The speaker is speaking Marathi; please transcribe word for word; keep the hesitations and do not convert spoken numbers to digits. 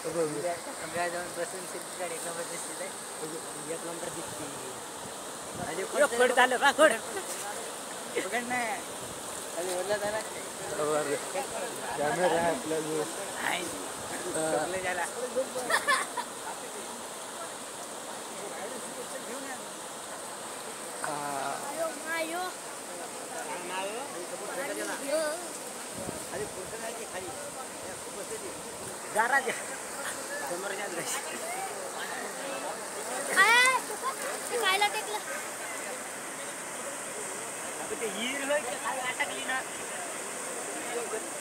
जाऊन बसून शिल्पी एक नंबर दिसते एक नंबर दिसते झालं का खोड पकड नाही अरे वरला झाला कॅमेरा आहे आपल्याला झाला जरा द्या समोर खायला टेकलं ते हिर अटकली ना